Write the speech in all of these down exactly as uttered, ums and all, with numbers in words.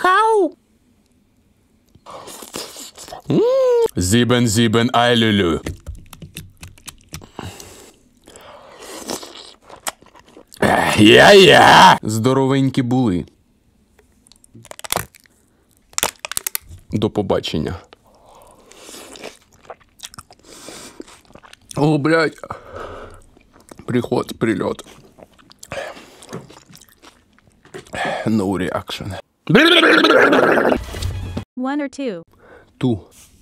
Хау! Зибен, зибен, айлюлю. Я-я! Здоровенькі були. До побачення. О, блядь. Приход, прильот. No reaction. One or two. Two.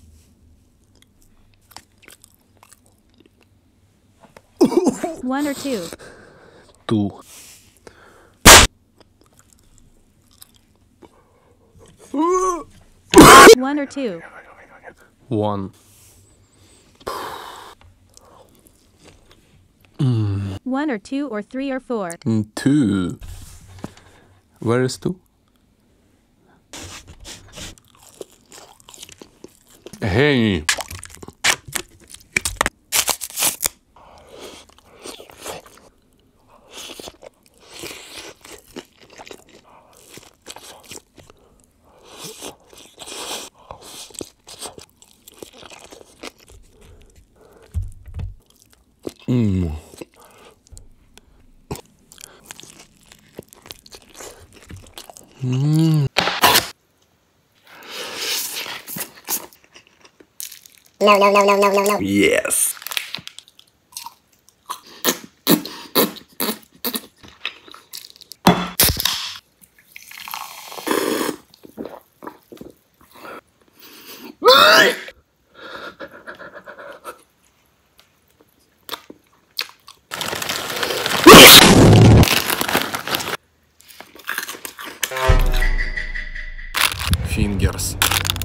One or two. Two. One or two. One. One or two or three or four. Two. Where is two? Геній. Ммм. Ммм. No, no, no, no, no, no, no. Yes. Fingers.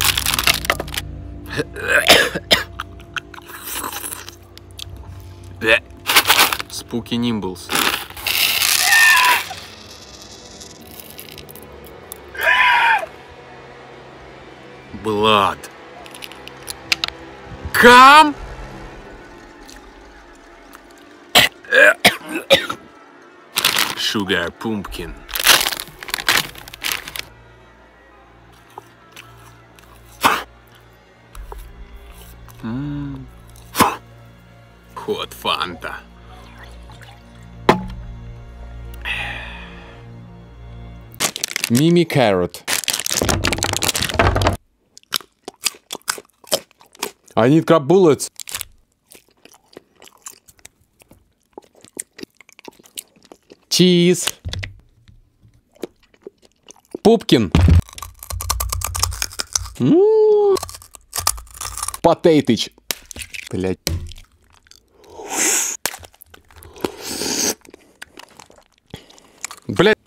Spooky Nimbles. Blood. Come. Sugar pumpkin. Mm. Hot Fanta. Mimi carrot. I need crab bullets. Cheese. Pumpkin. Mm. Потейтич. Блять. Блять.